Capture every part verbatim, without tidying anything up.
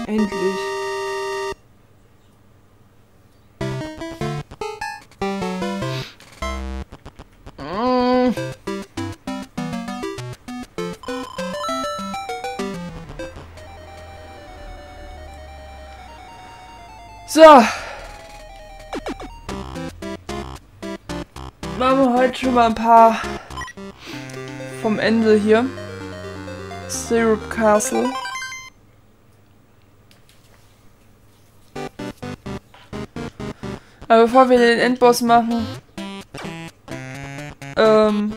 Endlich. Mm. So. Machen wir heute schon mal ein paar vom Ende hier. Syrup Castle. Aber bevor wir den Endboss machen, ähm,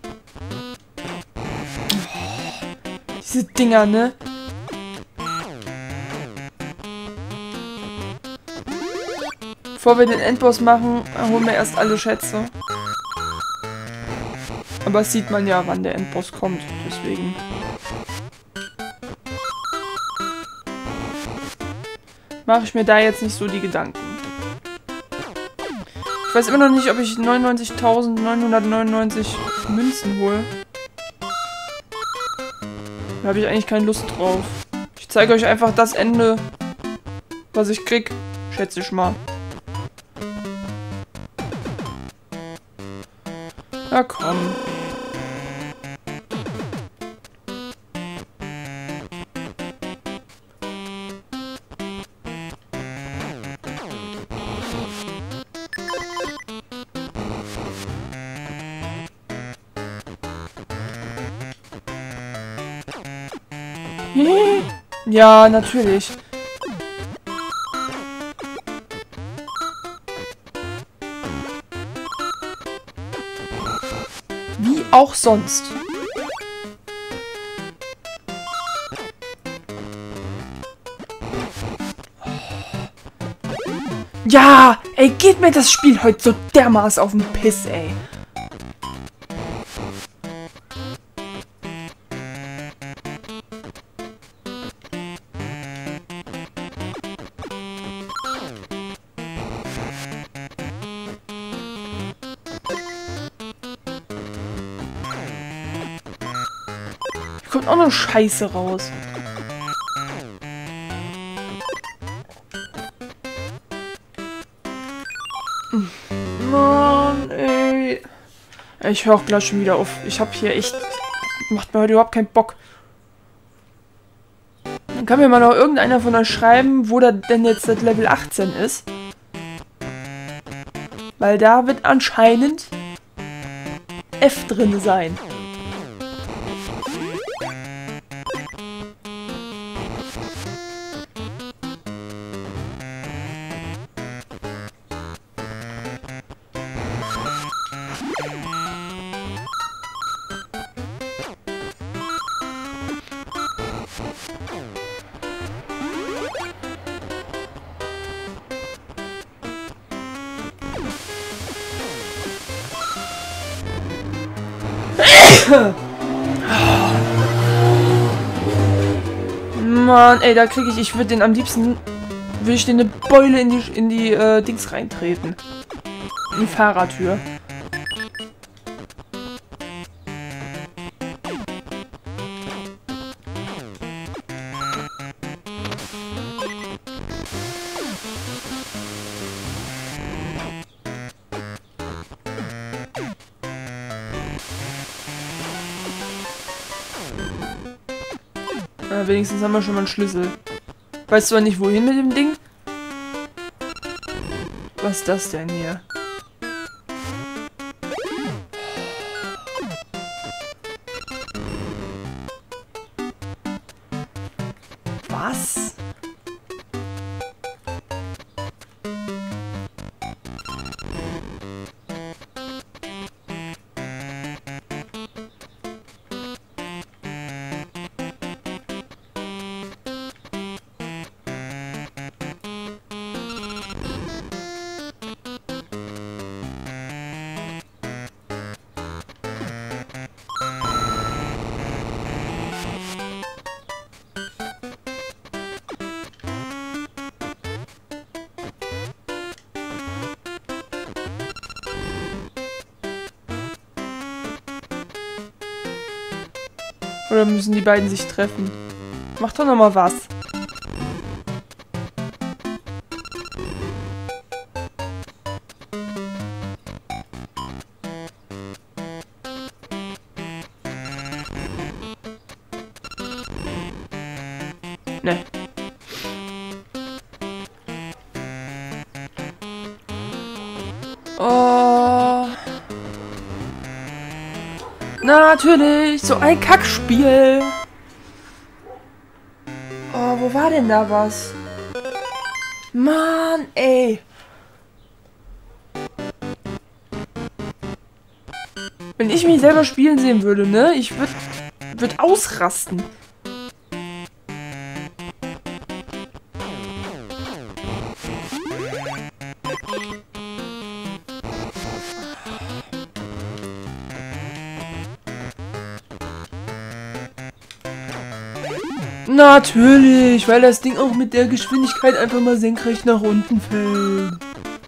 oh, diese Dinger, ne? Bevor wir den Endboss machen, holen wir erst alle Schätze. Aber das sieht man ja, wann der Endboss kommt, deswegen. Mache ich mir da jetzt nicht so die Gedanken. Ich weiß immer noch nicht, ob ich neunundneunzigtausendneunhundertneunundneunzig Münzen hole. Da habe ich eigentlich keine Lust drauf. Ich zeige euch einfach das Ende, was ich krieg. Schätze ich mal. Na komm. Ja, natürlich. Wie auch sonst. Ja, ey, geht mir das Spiel heute so dermaßen auf den Piss, ey. Kommt auch noch Scheiße raus. Mann, ey. Ich höre auch gleich schon wieder auf. Ich habe hier echt... Macht mir heute überhaupt keinen Bock. Dann kann mir mal noch irgendeiner von euch schreiben, wo da denn jetzt das Level achtzehn ist. Weil da wird anscheinend F drin sein. Mann, ey, da kriege ich, ich würde den am liebsten, würde ich den eine Beule in die, in die äh, Dings reintreten. In die Fahrertür. Äh, wenigstens haben wir schon mal einen Schlüssel. Weißt zwar nicht, wohin mit dem Ding. Was ist das denn hier? Was? Oder müssen die beiden sich treffen? Mach doch noch mal was. Ne. Oh. Natürlich, so ein Kackspiel. Oh, wo war denn da was? Mann, ey. Wenn ich mich selber spielen sehen würde, ne? Ich würde würd ausrasten. Natürlich, weil das Ding auch mit der Geschwindigkeit einfach mal senkrecht nach unten fällt.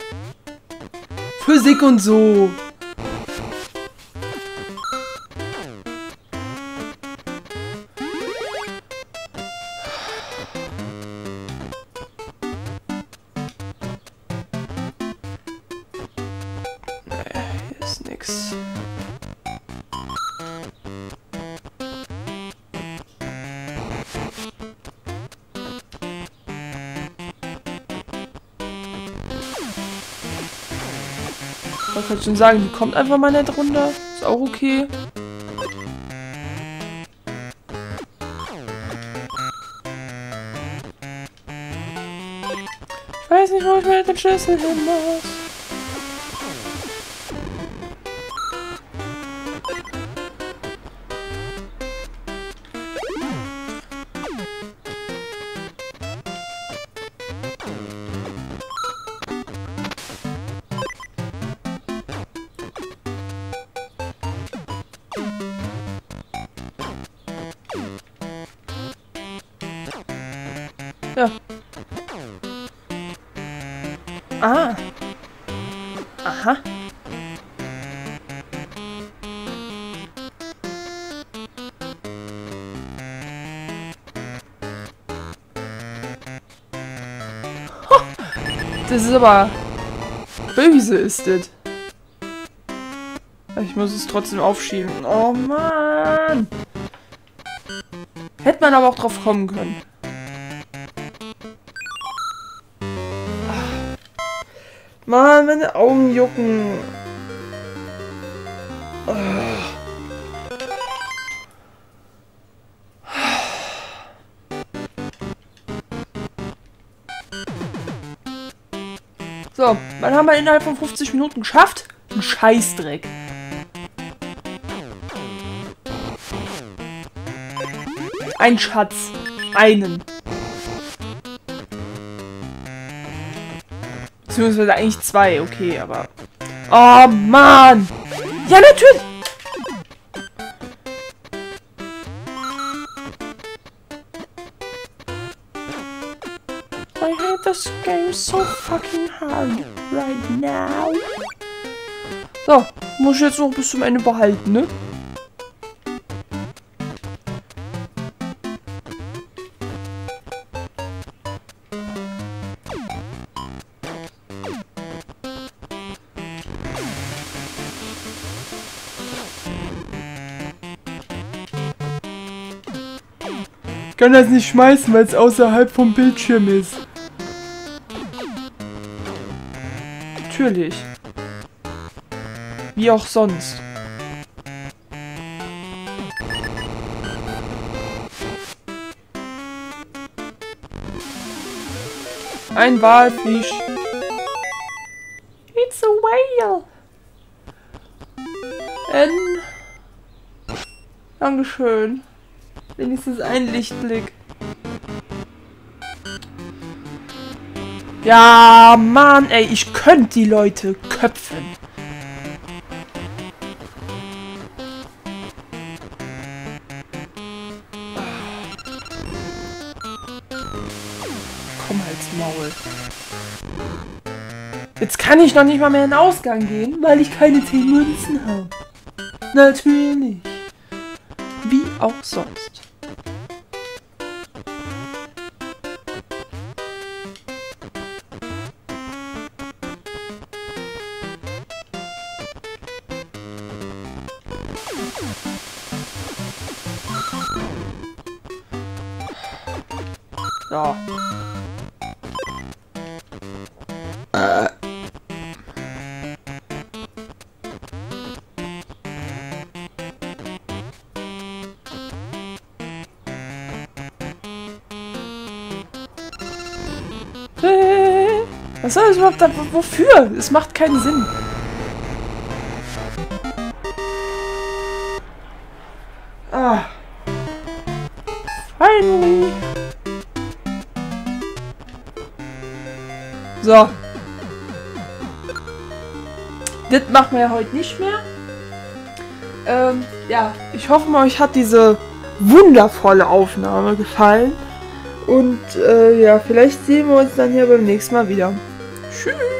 Physik und so. Naja, hier ist nix. Man kann schon sagen, die kommt einfach mal nicht runter. Ist auch okay. Ich weiß nicht, wo ich mit dem Schlüssel hin muss. Ja. Ah. Aha. Ho, das ist aber böse, ist das. Ich muss es trotzdem aufschieben. Oh Mann. Hätte man aber auch drauf kommen können. Mann, meine Augen jucken. Oh. So, dann haben wir innerhalb von fünfzig Minuten geschafft. Ein Scheißdreck. Ein Schatz. Einen. Beziehungsweise eigentlich zwei, okay, aber... Oh, Mann! Ja, natürlich! I hate this game so fucking hard right now. So, muss ich jetzt noch bis zum Ende behalten, ne? Ich kann das nicht schmeißen, weil es außerhalb vom Bildschirm ist. Natürlich. Wie auch sonst. Ein Walfisch. It's a whale. N. Dankeschön. Wenigstens ein Lichtblick. Ja, Mann, ey, ich könnte die Leute köpfen. Komm halt's Maul. Jetzt kann ich noch nicht mal mehr in den Ausgang gehen, weil ich keine zehn Münzen habe. Natürlich. Wie auch sonst. Ja. Äh. Was soll das überhaupt da? Wofür? Es macht keinen Sinn. Ah. Finally. So. Das machen wir ja heute nicht mehr. Ähm, ja, ich hoffe mal, euch hat diese wundervolle Aufnahme gefallen. Und äh, ja, vielleicht sehen wir uns dann hier beim nächsten Mal wieder. Tschüss.